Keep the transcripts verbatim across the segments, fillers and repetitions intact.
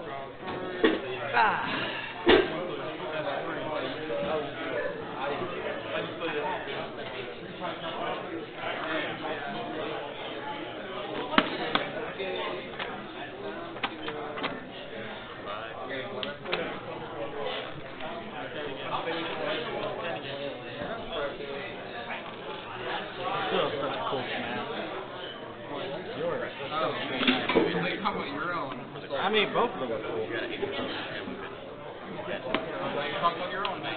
Ah. Still such a cool command. Yours. Oh, you're talking about your own. I mean, both of them are cool. You're talking about your own, man.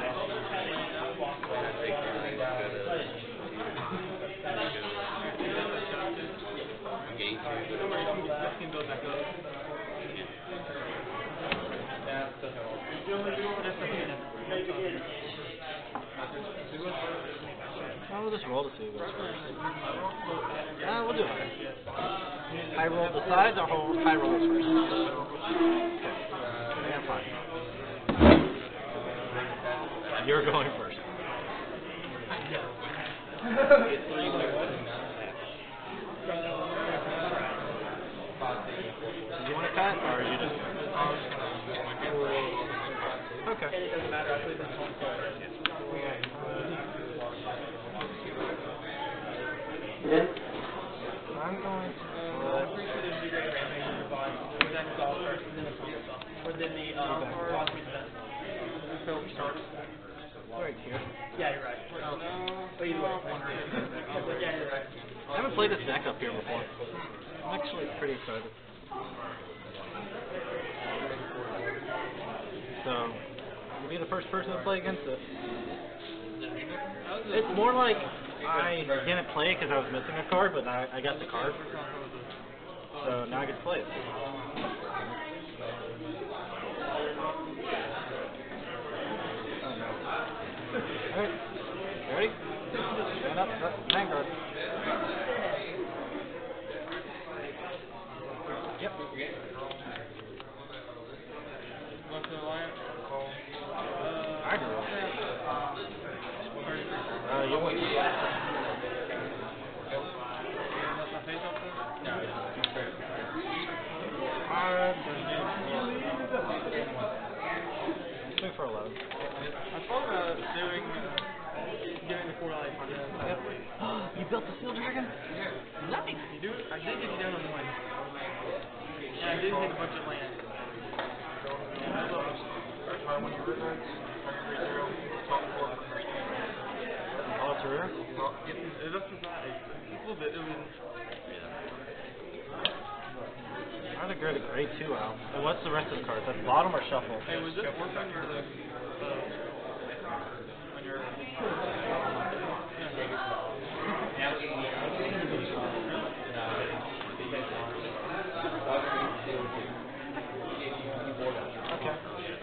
Oh, we'll just roll to see who goes first. Uh, we'll do it. High roll decides, or hold high roll is first. Okay. Yeah, fine. You're going first. Do you want to cut, or are you just... Okay. It doesn't matter. I played this one first. I'm going to... Uh, I'm pretty sure there's a bigger advantage in your body. We're next all first, and then the final stuff. Or then the, um, last reset. So it starts. Right here. Yeah, you're right. Oh, no. But either way, one right. Yeah, you're right. I haven't played this deck up here before. I'm actually pretty excited. So, you'll be the first person to play against it. It's more like I didn't play it because I was missing a card, but I, I got the card. So now I get to play it. Alright. You ready? Stand up. Vanguard. Yep. I do. Uh, you wait. Uh, swing for eleven. I thought about doing, uh, giving the four life. Yep. You built the Steel Dragon? Yeah. Nice. You do it? I did get you down on one. Yeah, I did hit a bunch of land. Oh, it's rare? It was not a little bit. It was. I had a grade, a grade two out. And what's the rest of the cards? At the bottom or shuffle? Hey, was it work on your, uh, on your, okay.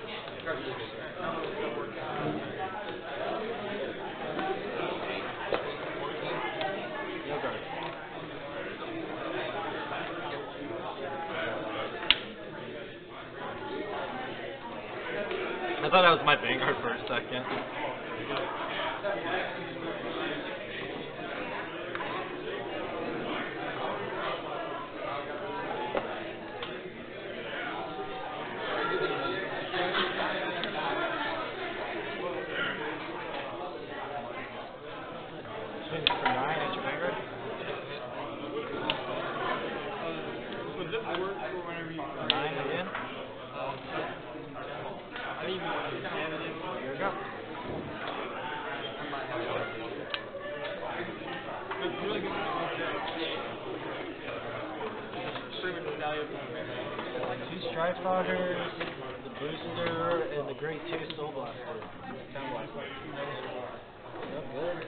No guard. I thought that was my Vanguard for a second. Swing for nine at your Vanguard. Was it work for whenever you nine again? I didn't even want to stand it in. Here we go. It's really good to look at. Pretty much valuable. Two Strike Foggers, the Booster, and the Grade two Soul Blaster. Sound Blaster. Yep, good.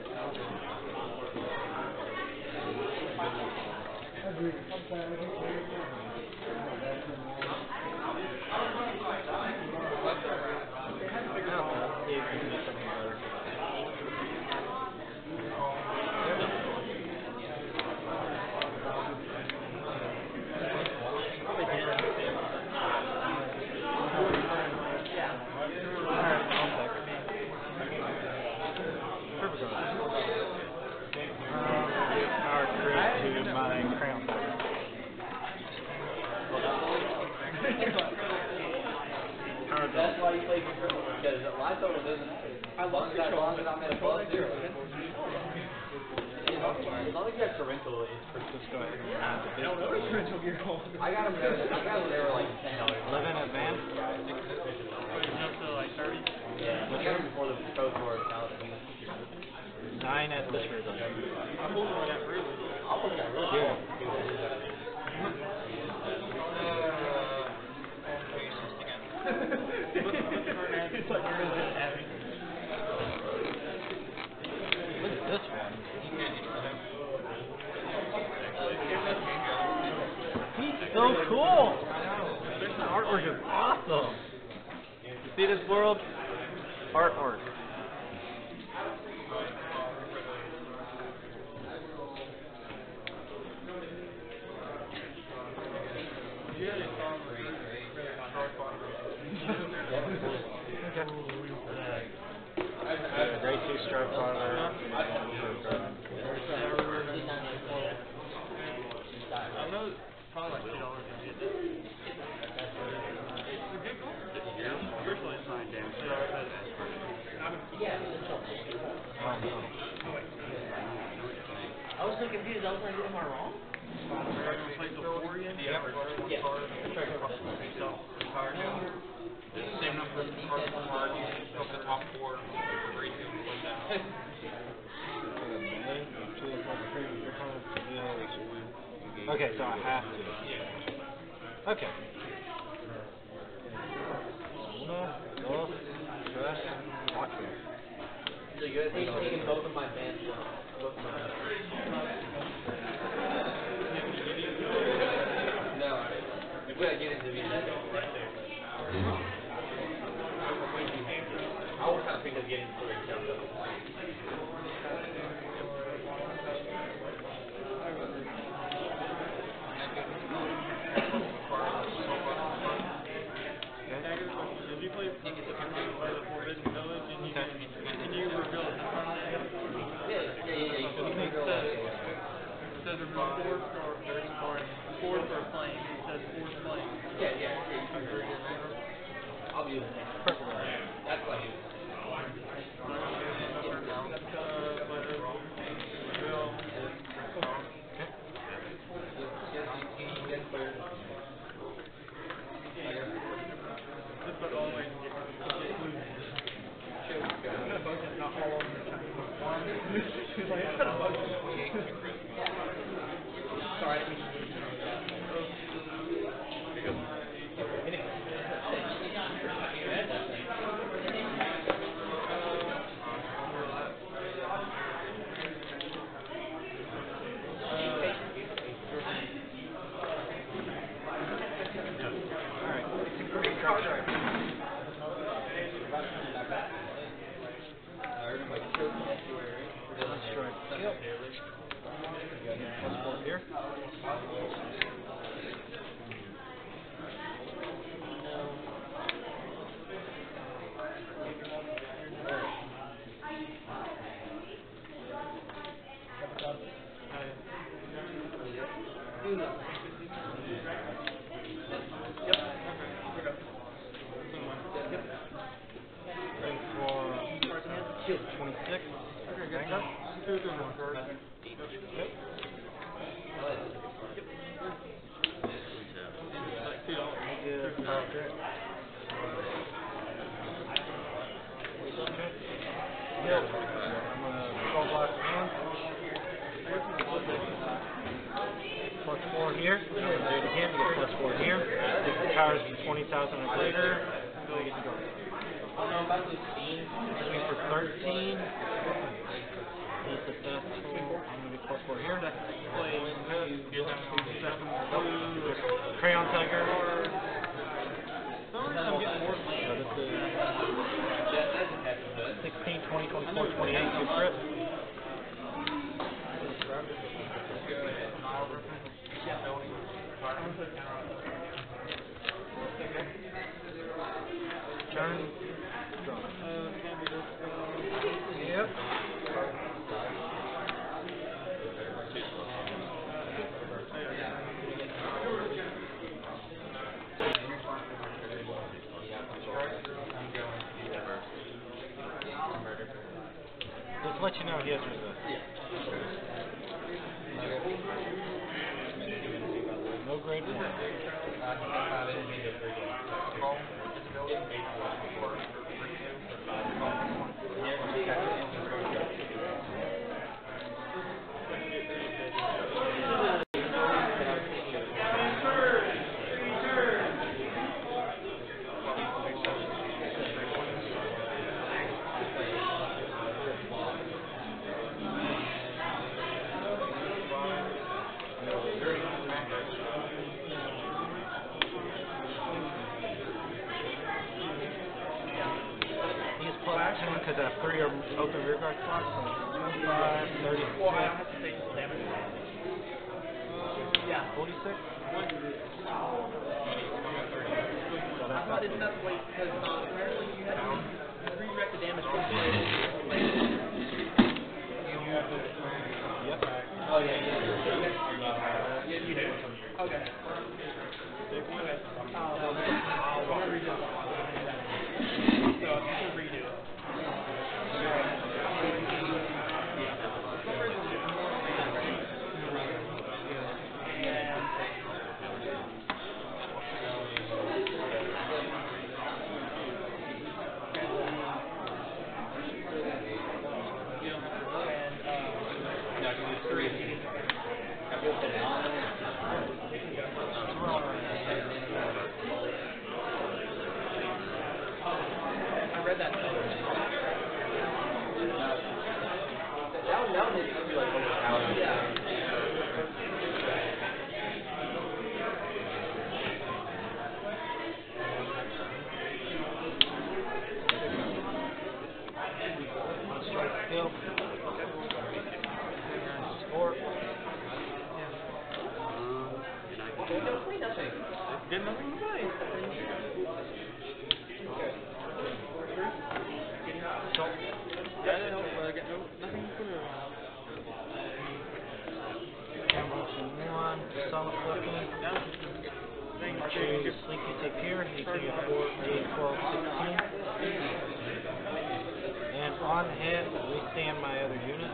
why you play control. Because live total doesn't. I love control. As long as I'm at a ball zero. As long as you have torrential, it's for just go ahead and yeah. I don't know what torrential gear called. I got them there. I got them there like ten dollars. Eleven advanced. So like thirty. Yeah. I got them before the pro tour. Nine at this result. I'm holding on that really. I'll hold that really. Yeah. It's like you're just having. Look at this one. He's so cool. The artwork is awesome. You see this world? Artwork. Grade two strike fighter. I know it's probably like two dollars to get this. It's a good goal this year. Usually it's nine damage. So I was so confused. I was like, am I wrong? We're going to play the four in? Yeah. Yeah. It's the same number of cards from card. You go to the top four. Grade two and go down. Okay, so I have to. Okay. Uno, dos, tres, cuatro. So you're taking both of my bands. Both of my bands. No. If we gotta get into the right there. I was kind of thinking of getting to the jump up. Did you play the Forbidden Village and you can you reveal it? Yeah, yeah, yeah. It says reveal fourth or fourth or flame. It says fourth flame. Yeah, yeah. I'll be using it. Perfect. That's what I use. twenty-six. Vanguard. Plus four here. Do it again. You get plus four here. If the power is twenty thousand or greater, so you get to go. Swing for thirteen. He's successful. I'm going to get plus four here. Crayon Tiger. So this is sixteen, twenty, twenty-four, twenty-eight. Good trip. Turn. Yep. to let you know he has resist. No grade one. Because I have three open rear guard slots, so twenty-five, thirty-six, Yeah. forty-six. So that's But it's not wait, because uh, apparently you had to redirect the damage from the Yep. Oh, yeah, yeah. Yeah, you do. Okay. Okay. Uh, I'm going to redo it. So, you can redo it. Sleepy take here, he can get four, eight, twelve, sixteen. And on hit, we stand my other unit.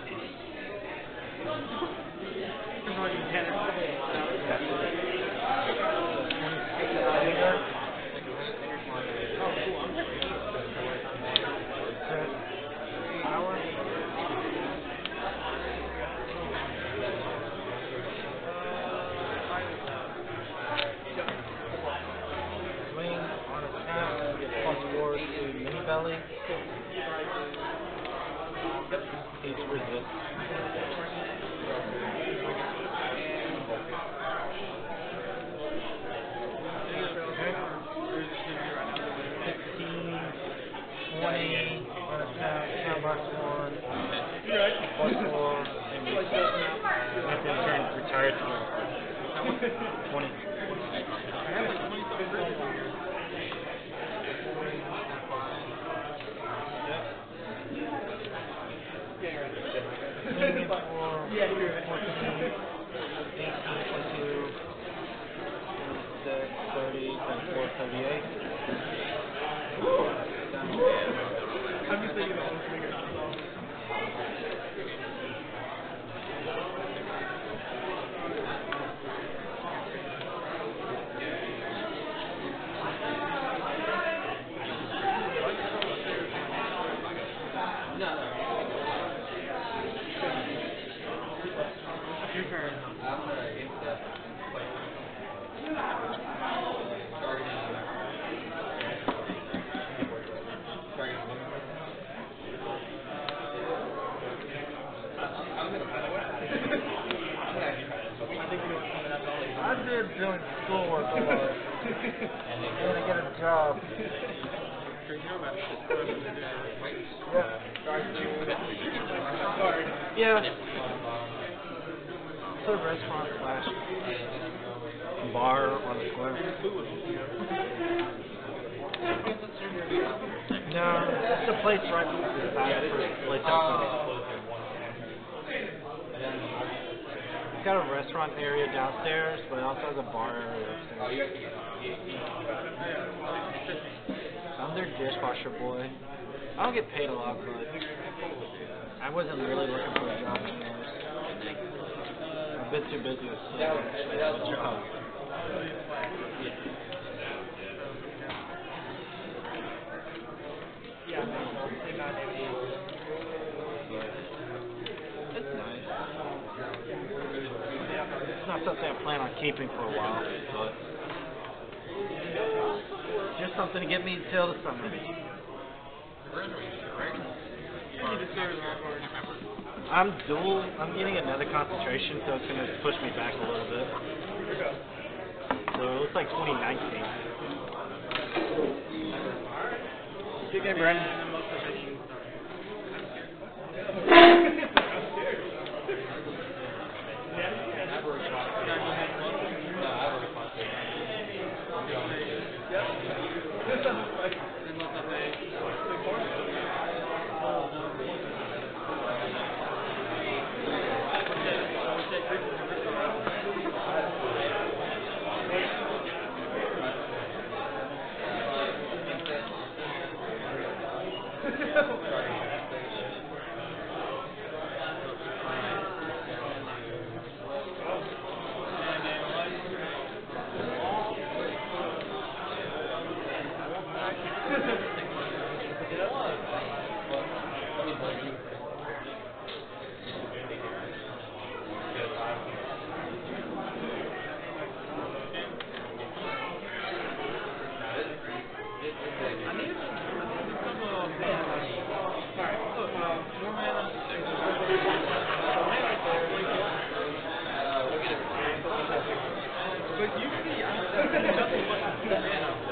Belly. He's resist. fifteen, twenty, on attack, count box one, plus four, and we have to turn retired to twenty. Yeah, you're right. eighteen, twenty-two, twenty-six, thirty, thirty-four, thirty-eight. I'm just thinking about this figure. Doing schoolwork a lot. I'm gonna get a job. Yeah. It's a restaurant slash bar on the square. No, it's a place right beside the place outside. It's got a restaurant area downstairs, but it also has a bar area upstairs. I'm their dishwasher boy. I don't get paid a lot, but I wasn't really looking for a job anyways. I've been too busy with school. What's your hobby? Yeah, same amount of days. It's nice. It's not something I plan on keeping for a while, but just something to get me until the summer. I'm dual. I'm getting another concentration, so it's going to push me back a little bit. So it looks like twenty nineteen. Good game, Brandon. But usually, I don't know.